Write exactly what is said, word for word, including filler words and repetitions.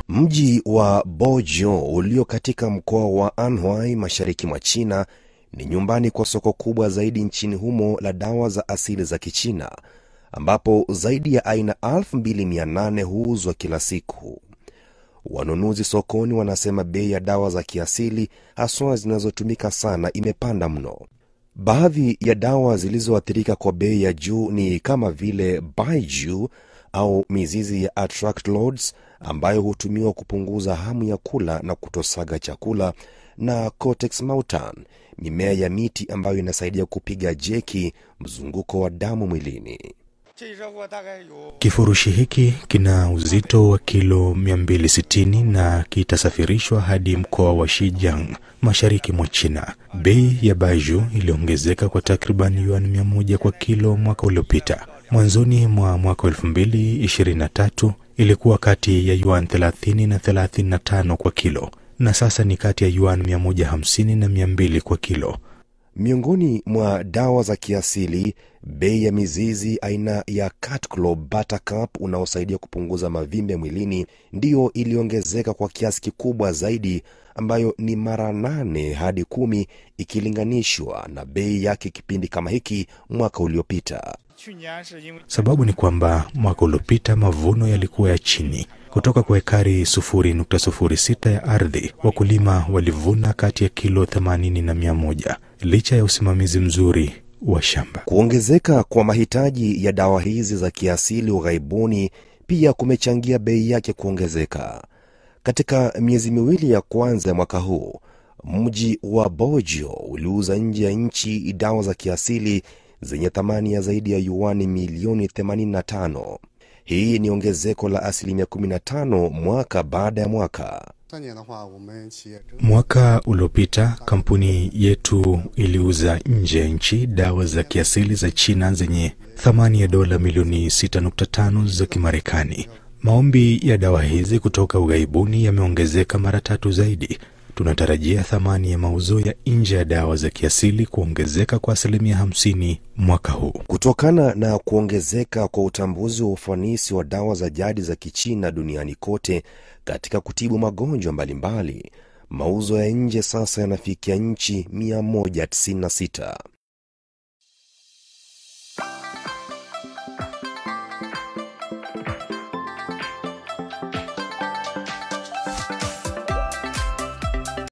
Mji wa Bojiu ulio katika mkoa wa Anhui mashariki mwa China ni nyumbani kwa soko kubwa zaidi nchini humo la dawa za asili za Kichina, ambapo zaidi ya aina elfu mbili mia nane huuzwa kila siku. Wanunuzi sokoni wanasema bei ya dawa za kiasili, haswa zinazotumika sana, imepanda mno. Baadhi ya dawa zilizoathirika kwa bei ya juu ni kama vile Baijiu au mizizi ya Atractlodes ambayo hutumiwa kupunguza hamu ya kula na kutosaga chakula, na Cortex Mautan, mimea ya miti ambayo inasaidia kupiga jeki mzunguko wa damu mwilini. Kifurushi hiki kina uzito wa kilo mia mbili sitini na kitasafirishwa hadi mkoa wa Zhejiang, mashariki mwa China. Bei ya Baijiu iliongezeka kwa takriban yuan mia moja kwa kilo mwaka uliopita. Mwanzoni mwa mwaka elfu mbili ishirini na tatu ilikuwa kati ya yuan thelathini na thelathini na tano kwa kilo, na sasa ni kati ya yuan mia moja hamsini na mia mbili kwa kilo. Miongoni mwa dawa za kiasili, bei ya mizizi aina ya Catclaw Buttercup unaosaidia kupunguza mavimbe mwilini ndiyo iliongezeka kwa kiasi kikubwa zaidi, ambayo ni mara nane hadi kumi ikilinganishwa na bei yake kipindi kama hiki mwaka uliopita. Sababu ni kwamba mwaka uliopita mavuno yalikuwa ya chini. Kutoka kwa ekari sufuri nukta sufuri sita ya ardhi, wakulima walivuna kati ya kilo themanini na mia moja, licha ya usimamizi mzuri wa shamba. Kuongezeka kwa mahitaji ya dawa hizi za kiasili ughaibuni pia kumechangia bei yake kuongezeka. Katika miezi miwili ya kwanza ya mwaka huu, mji wa Bojiu uliuza nje ya nchi dawa za kiasili zenye thamani ya zaidi ya yuani milioni themanini na tano. Hii ni ongezeko la asilimia kumi na tano mwaka baada ya mwaka. Mwaka uliopita kampuni yetu iliuza nje ya nchi dawa za kiasili za China zenye thamani ya dola milioni sita nukta tano za Kimarekani. Maombi ya dawa hizi kutoka ughaibuni yameongezeka mara tatu zaidi. Tunatarajia thamani ya mauzo ya nje ya dawa za kiasili kuongezeka kwa asilimia hamsini mwaka huu. Kutokana na kuongezeka kwa utambuzi wa ufanisi wa dawa za jadi za Kichina duniani kote katika kutibu magonjwa mbalimbali, mauzo ya nje sasa yanafikia nchi mia moja tisini na sita.